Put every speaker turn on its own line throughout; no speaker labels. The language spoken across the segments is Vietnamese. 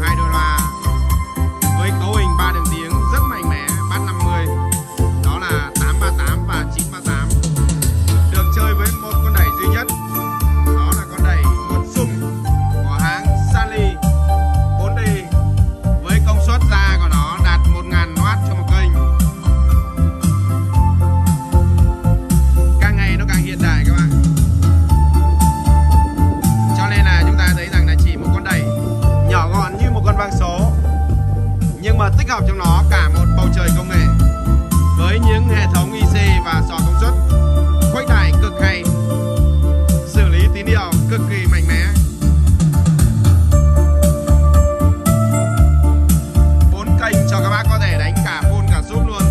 hai đôi loa với cấu hình 3 đường tiếng rất mạnh mẽ, bass 50, đó là 838 và 938. Được chơi với một con đẩy duy nhất, đó là con đẩy nguồn sung của hãng Stanley 4D với công suất ra của nó đạt 1000W cho một kênh. Càng ngày nó càng hiện đại các bạn. Cho nên là chúng ta thấy rằng là chỉ một con đẩy nhỏ gọn như một con vang số, nhưng mà tích hợp trong nó cả một bầu trời công nghệ với những hệ thống IC và sò công suất, khuếch đại cực hay, xử lý tín hiệu cực kỳ mạnh mẽ. 4 kênh cho các bác có thể đánh cả full cả sub luôn.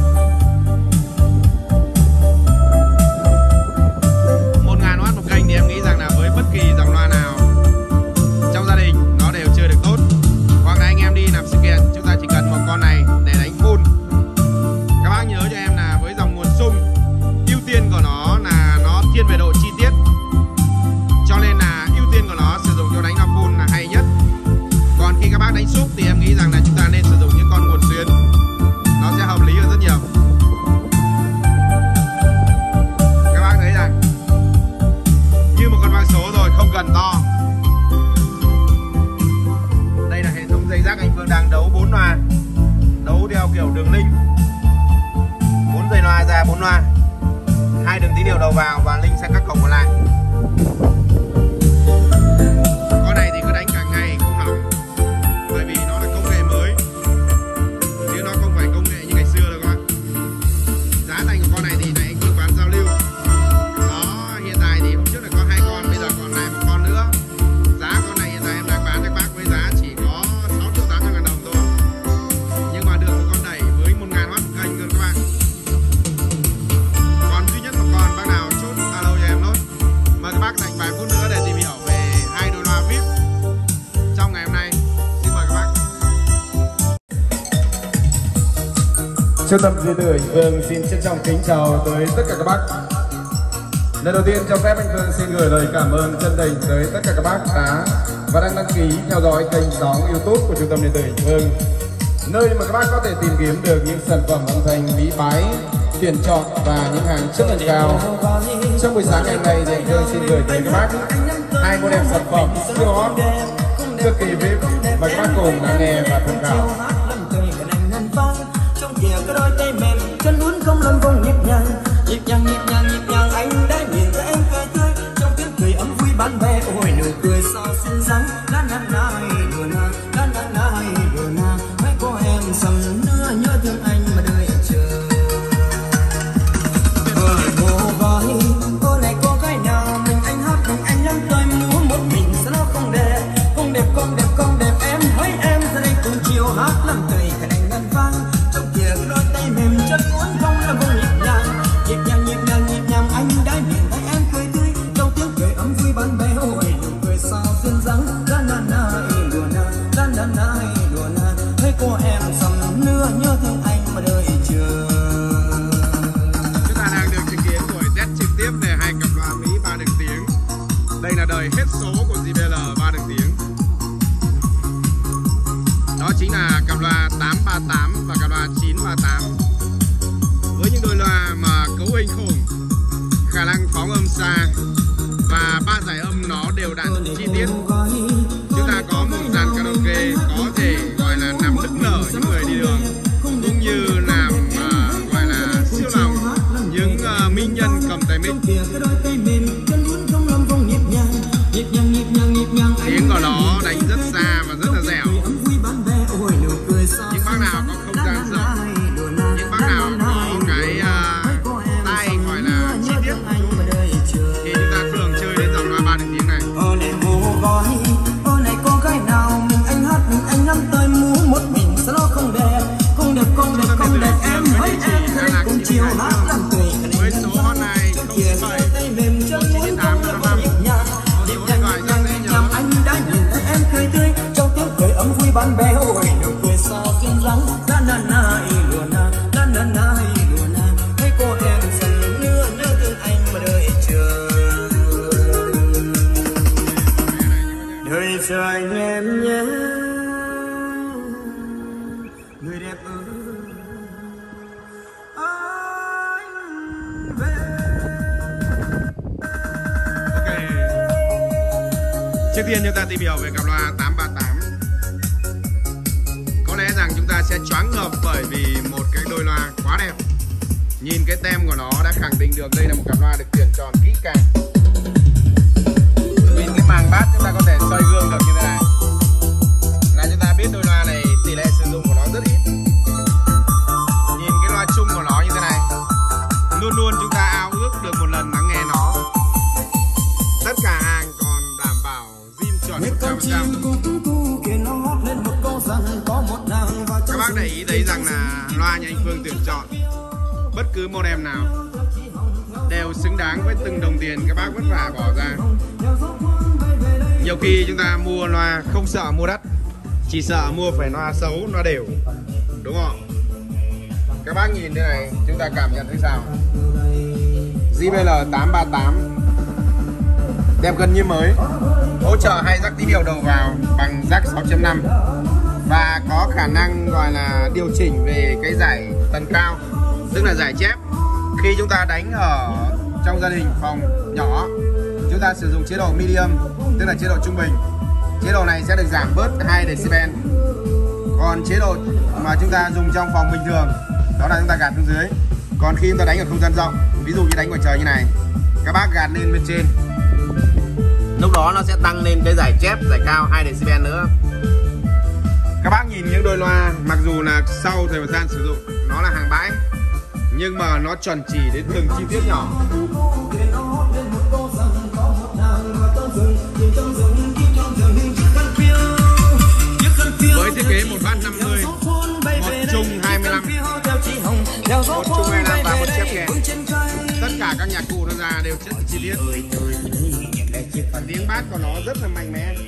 1000W một kênh thì em nghĩ rằng là với bất kỳ dòng loa nào trong gia đình nó đều chơi được tốt. Hoặc là anh em đi làm sự kiện, chúng ta chỉ cần một con này để đánh full. Các bác nhớ cho em là với dòng nguồn sung, ưu tiên của nó là nó thiên về độ chi tiết, cho nên là ưu tiên của nó sử dụng cho đánh loa full là hay nhất. Còn khi các bác đánh sub thì em nghĩ rằng là chúng ta nên sử dụng những con nguồn xuyến, nó sẽ hợp lý hơn rất nhiều. Các bác thấy rằng như một con vang số rồi, không cần to. Đây là hệ thống dây rắc anh Vương đang đấu 4 loa, đấu theo kiểu đường link, 4 dây loa ra 4 loa, 2 đường tín hiệu đầu vào và link sang các cổng còn lại. Con này thì cứ đánh cả ngày không nóng, bởi vì nó là công nghệ mới chứ nó không phải công nghệ như ngày xưa đâu các bạn. Giá thành của con này thì nãy anh bán giao lưu, nó hiện tại thì hôm trước là có 2 con, bây giờ còn lại 1 con nữa. Giá con này hiện tại em đang bán cho các bác với giá chỉ có 6.800.000 đồng thôi, nhưng mà được một con đẩy với 1000W một kênh cơ các bạn. Còn duy nhất một con, bác nào chốt alo cho em nốt. Mời các bác dành vài phút nữa để tìm hiểu về hai đôi loa VIP trong ngày hôm nay. Xin mời các bác.
Trung tâm Điện tử Anh Vương xin trân trọng kính chào tới tất cả các bác. Lần đầu tiên cho phép anh Vương xin gửi lời cảm ơn chân thành tới tất cả các bác đã và đang đăng ký theo dõi kênh sóng YouTube của Trung tâm Điện tử Anh Vương, nơi mà các bác có thể tìm kiếm được những sản phẩm âm thanh bí bái, tuyển chọn và những hàng chất lượng cao. Trong buổi sáng ngày hôm nay thì anh Vương xin gửi tới các bác 2 model sản phẩm siêu hot, cực kỳ VIP. Mời các bác cùng lắng nghe và tham khảo.
Trong kia có đôi tay mềm, chân uốn không lâm vòng nhịp nhàng, nhịp nhàng nhịp nhàng nhịp nhàng. Anh đã nhìn thấy em cười tươi trong tiếng cười ấm vui bạn bè. Ôi nụ cười sao xinh xắn, la la la đùa na, la la la đùa na. Mấy cô em sầm nữa nhớ thương anh mà đợi chờ. Ngô vai, cô này cô gái nào mình anh hát mình anh lắm tôi muốn một mình sao nó không đẹp, không đẹp không đẹp không đẹp. Em hỡi em ra đây cùng chiều hát làm cười cả anh ngân vang. Trong kia có đôi tay mềm chất uốn không là vòng nhịp nhàng, nhịp nhàng nhịp nhàng nhịp nhàng. Anh đã nhìn thấy em cười tươi trong tiếng cười ấm vui bạn bè. Ôi nụ cười sao xinh xắn, la la la đùa na, la la la đùa na. Thấy cô em sầm nữa nhớ thương anh mà đợi chờ.
Chúng ta đang được chứng kiến buổi test trực tiếp về 2 cặp loa Mỹ 3 đường tiếng. Đây là đời hết số của JBL 3 đường tiếng. Đó chính là cặp loa 838 và cặp loa 938. Với những đôi loa mà cấu hình khủng, khả năng phóng âm xa và 3 giải âm nó đều đặn chi tiết. Chúng ta có một dàn karaoke có thể gọi là làm nức nở những người đi đường, cũng như làm gọi là siêu lòng những minh nhân cầm tay mic. Tiếng của nó đánh rất xa và rất là dẻo. Những bác nào có không gian rộng, những bác nào có cái tai gọi là chi tiết thì chúng ta thường chơi đến dòng loa 3 đường tiếng này.
Ô này cô gái nào mình anh hát mình anh lắm tôi muốn một mình sao nó không đẹp, không đẹp không đẹp không đẹp. Em hỡi em ra đây cùng chiều hát làm cười cả
với số hot này 07 998 55.
Anh đã nhìn thấy em cười tươi trong tiếng cười ấm vui bạn bè. Ôi nụ cười sao xinh xắn, la la la đùa na, la la la đùa na. Thấy cô em sầm nữa nhớ thương anh mà đợi chờ. Đợi chờ anh em nhé.
tiên chúng ta tìm hiểu về cặp loa 838. Có lẽ rằng chúng ta sẽ choáng ngợp bởi vì một cái đôi loa quá đẹp. Nhìn cái tem của nó đã khẳng định được đây là một cặp loa được tuyển chọn kỹ càng. Nhìn cái màng bát chúng ta có thể xoay gương được như thế này là chúng ta biết đôi loa này tỷ lệ sử dụng của nó rất ít. Nhìn cái loa chung của nó như thế này, luôn luôn chúng ta ao ước được một lần lắng nghe nó. Tất cả hàng còn đảm bảo zin chuẩn 100%. Các bác để ý thấy rằng là loa nhà anh Phương tuyển chọn bất cứ modem nào đều xứng đáng với từng đồng tiền các bác vất vả bỏ ra. Nhiều khi chúng ta mua loa không sợ mua đắt, chỉ sợ mua phải loa xấu, loa đều, đúng không? Các bác nhìn thế này chúng ta cảm nhận thấy sao? JBL 838 đẹp gần như mới, hỗ trợ 2 jack tín hiệu đầu vào bằng jack 6.5 và có khả năng gọi là điều chỉnh về cái giải tần cao, tức là giải chép. Khi chúng ta đánh ở trong gia đình phòng nhỏ, chúng ta sử dụng chế độ medium, tức là chế độ trung bình. Chế độ này sẽ được giảm bớt 2 decibel. Còn chế độ mà chúng ta dùng trong phòng bình thường, đó là chúng ta gạt xuống dưới. Còn khi chúng ta đánh ở không gian rộng, ví dụ như đánh ngoài trời như này, các bác gạt lên bên trên, lúc đó nó sẽ tăng lên cái giải chép, giải cao 2 decibel nữa. Các bác nhìn những đôi loa, mặc dù là sau thời gian sử dụng nó là hàng bãi, nhưng mà nó chuẩn chỉ đến từng chi tiết nhỏ. Với thiết kế một bát 50, một chung 25, một chung 25 và một chép kèn, tất cả các nhạc cụ nó ra đều rất chi tiết. Tiếng bát của nó rất là mạnh mẽ.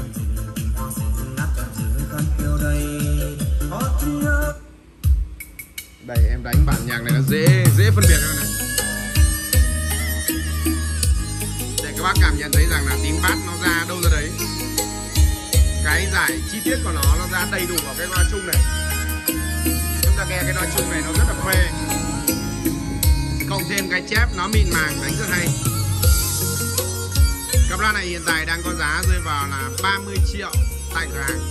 Đây em đánh bản nhạc này nó dễ phân biệt hơn này. Để các bác cảm nhận thấy rằng là tiếng bát nó ra đâu ra đấy. Cái giải chi tiết của nó ra đầy đủ ở cái loa chung này. Chúng ta nghe cái loa chung này nó rất là phê. Cộng thêm cái chép nó mịn màng đánh rất hay. Cặp loa này hiện tại đang có giá rơi vào là 30 triệu tại cửa hàng.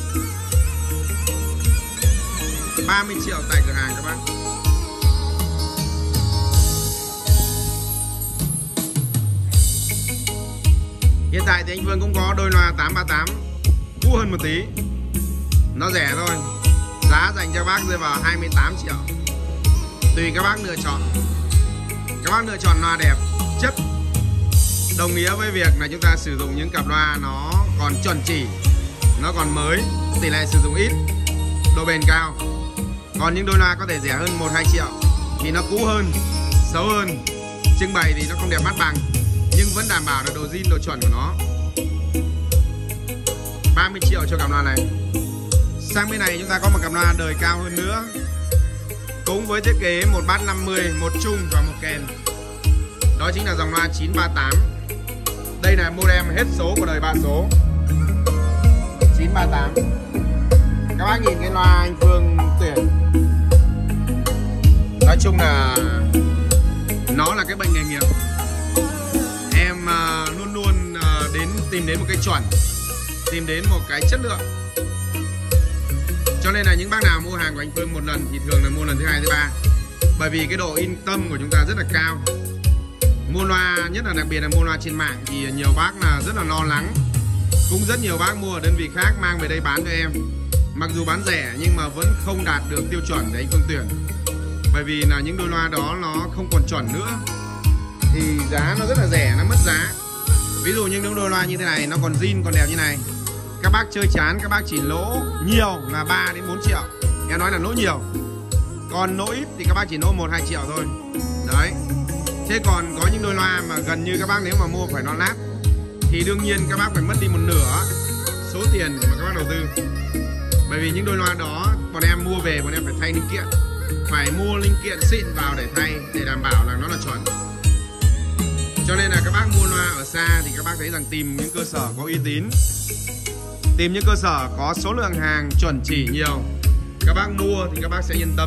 30 triệu tại cửa hàng các bác. Hiện tại thì anh Phương cũng có đôi loa 838 cũ hơn một tí, nó rẻ thôi, giá dành cho bác rơi vào 28 triệu. Tùy các bác lựa chọn. Các bác lựa chọn loa đẹp, chất, đồng nghĩa với việc là chúng ta sử dụng những cặp loa nó còn chuẩn chỉ, nó còn mới, tỷ lệ sử dụng ít, độ bền cao. Còn những đôi loa có thể rẻ hơn 1-2 triệu thì nó cũ hơn, xấu hơn, trưng bày thì nó không đẹp mắt bằng, nhưng vẫn đảm bảo được độ zin, độ chuẩn của nó. 30 triệu cho cặp loa này. Sang bên này chúng ta có một cặp loa đời cao hơn nữa, cũng với thiết kế một bát 50, một chung và một kèn. Đó chính là dòng loa 938. Đây là modem hết số của đời 3 số 938. Các bác nhìn cái loa anh Phương tuyển, nói chung là nó là cái bệnh nghề nghiệp. Em luôn luôn tìm đến một cái chuẩn, tìm đến một cái chất lượng. Cho nên là những bác nào mua hàng của anh Phương một lần thì thường là mua lần thứ 2, thứ 3. Bởi vì cái độ yên tâm của chúng ta rất là cao. Mua loa, nhất là đặc biệt là mua loa trên mạng thì nhiều bác là rất là lo lắng. Cũng rất nhiều bác mua ở đơn vị khác mang về đây bán cho em. Mặc dù bán rẻ nhưng mà vẫn không đạt được tiêu chuẩn để anh Phương tuyển. Bởi vì là những đôi loa đó nó không còn chuẩn nữa thì giá nó rất là rẻ, nó mất giá. Ví dụ như những đôi loa như thế này nó còn zin, còn đẹp như này, các bác chơi chán, các bác chỉ lỗ nhiều là 3 đến 4 triệu. Em nói là lỗ nhiều. Còn lỗ ít thì các bác chỉ lỗ 1-2 triệu thôi. Đấy. Thế còn có những đôi loa mà gần như các bác nếu mà mua phải nó lát thì đương nhiên các bác phải mất đi một nửa số tiền mà các bác đầu tư. Bởi vì những đôi loa đó bọn em mua về, bọn em phải thay linh kiện, phải mua linh kiện xịn vào để thay, để đảm bảo là nó là chuẩn. Cho nên là các bác mua loa ở xa thì các bác thấy rằng tìm những cơ sở có uy tín, tìm những cơ sở có số lượng hàng chuẩn chỉ nhiều, các bác mua thì các bác sẽ yên tâm.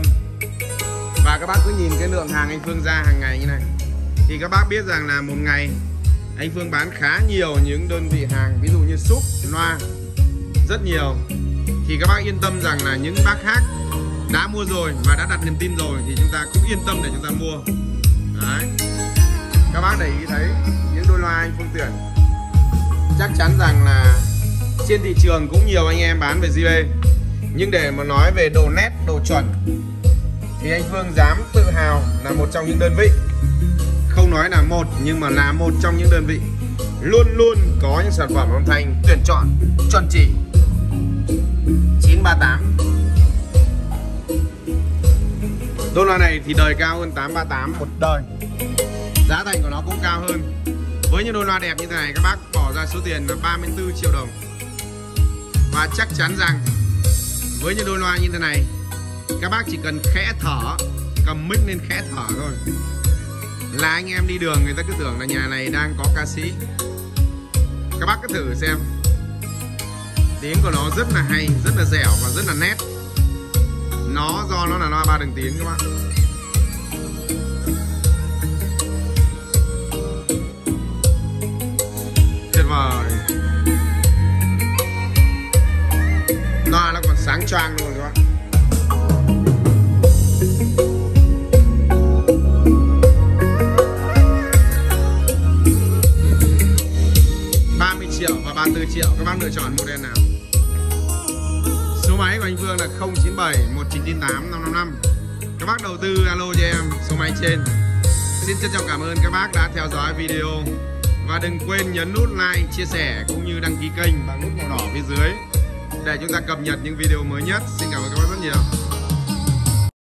Và các bác cứ nhìn cái lượng hàng anh Phương ra hàng ngày như này thì các bác biết rằng là một ngày Anh Phương bán khá nhiều những đơn vị hàng, ví dụ như súp, loa, rất nhiều. Thì các bác yên tâm rằng là những bác khác đã mua rồi và đã đặt niềm tin rồi thì chúng ta cũng yên tâm để chúng ta mua. Đấy. Các bác để ý thấy những đôi loa anh Phương tuyển, chắc chắn rằng là trên thị trường cũng nhiều anh em bán về JBL, nhưng để mà nói về độ nét, độ chuẩn thì anh Phương dám tự hào là một trong những đơn vị, không nói là một nhưng mà là một trong những đơn vị luôn luôn có những sản phẩm âm thanh tuyển chọn chuẩn chỉ 938. Đôi loa này thì đời cao hơn 838 một đời, giá thành của nó cũng cao hơn. Với những đôi loa đẹp như thế này các bác bỏ ra số tiền là 34 triệu đồng. Và chắc chắn rằng với những đôi loa như thế này các bác chỉ cần khẽ thở, cầm mic lên khẽ thở thôi là anh em đi đường người ta cứ tưởng là nhà này đang có ca sĩ. Các bác cứ thử xem, tiếng của nó rất là hay, rất là dẻo và rất là nét. Nó do nó là loa 3 đường tiếng các bác. Tuyệt vời. Loa nó còn sáng choang luôn các bác. triệu và 34 triệu, các bác lựa chọn model nào. Số máy của anh Phương là 097 1998 555. Các bác đầu tư alo cho em số máy trên. Xin trân trọng cảm ơn các bác đã theo dõi video. Và đừng quên nhấn nút like, chia sẻ cũng như đăng ký kênh bằng nút màu đỏ phía dưới để chúng ta cập nhật những video mới nhất. Xin cảm ơn các bác rất nhiều.